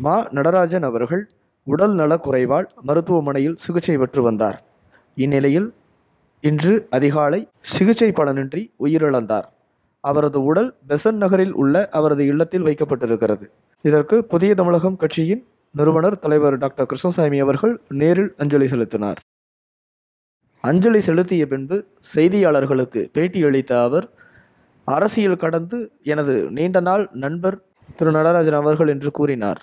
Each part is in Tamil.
மா நடராஜன் அவர்கள் உடல் நலக்குறைவால் மருத்துவமனையில் சிகிச்சை பெற்று வந்தார். இந்நிலையில் இன்று அதிகாலை சிகிச்சை பலனின்றி உயிரிழந்தார். அவரது உடல் பெசன்ட் நகரில் உள்ள அவரது இல்லத்தில் வைக்கப்பட்டிருக்கிறது. இதற்கு புதிய தமிழகம் கட்சியின் நிறுவனர் தலைவர் டாக்டர் கிருஷ்ணசாமி அவர்கள் நேரில் அஞ்சலி செலுத்தினார். அஞ்சலி செலுத்திய பின்பு செய்தியாளர்களுக்கு பேட்டியளித்த அவர், அரசியல் கடந்து எனது நீண்ட நாள் நண்பர் திரு நடராஜன் அவர்கள் என்று கூறினார்.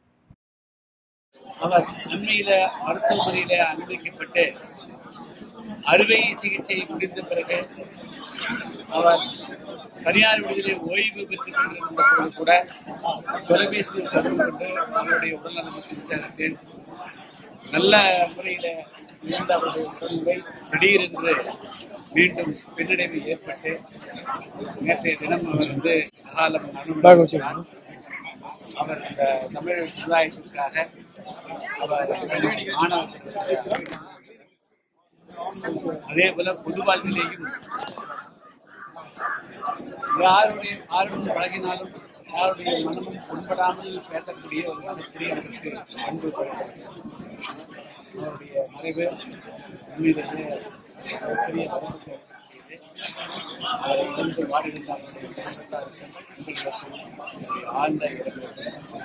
அவர் அண்மையில மருத்துவமனையில அனுமதிக்கப்பட்டு அறுவை சிகிச்சை முடிந்த பிறகு அவர் தனியார் விடுதலை ஓய்வு பெற்றுக் கொண்டிருந்த போது கூட தொலைபேசியில் தொடர்பு கொண்டு அவருடைய உடல்நலத்தை விசாரித்தேன். நல்ல முறையில் இருந்த அவருடைய உடல்நிலை திடீரென்று மீண்டும் பின்னடைவு ஏற்பட்டு நேற்றைய தினம் அவர் அகாலம் அனுமதித்தார். அவர் இந்த தமிழ் சமுதாயத்திற்காக அவர் மாணவர்கள் அதே போல பொது வாழ்விலேயும் யாருடைய பழகினாலும் யாருடைய மனமும் புண்படாமல் பேசக்கூடிய ஒரு மனப்பிரியவருக்கு அன்பு அவருடைய மறைவு உண்மையிலேயே பெரிய ஆழ்ந்த